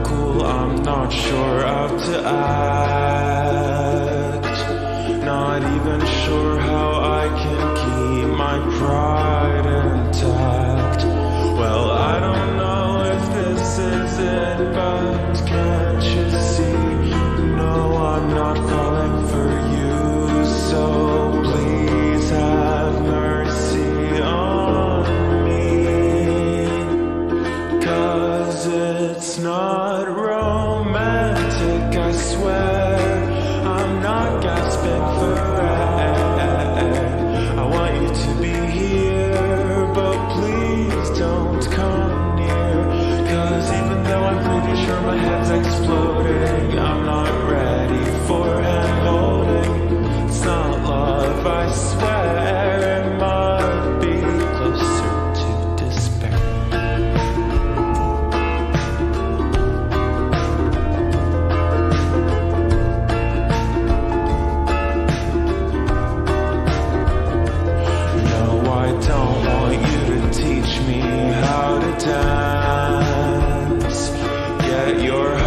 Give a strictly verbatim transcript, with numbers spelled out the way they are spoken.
cool, I'm not sure how to act. Not even sure how I can keep my pride intact. Well, I don't know if this is it, but can't you see? No, I'm not falling for you, so please have mercy on me. 'Cause it's not romantic, I swear. I'm not gasping for air. I want you to be here, but please don't come near. 'Cause even though I'm pretty sure my head's exploding, I'm not ready for hand holding. It's not love, I swear. It might be closer to despair. No, I don't want you to teach me how to dance. Get your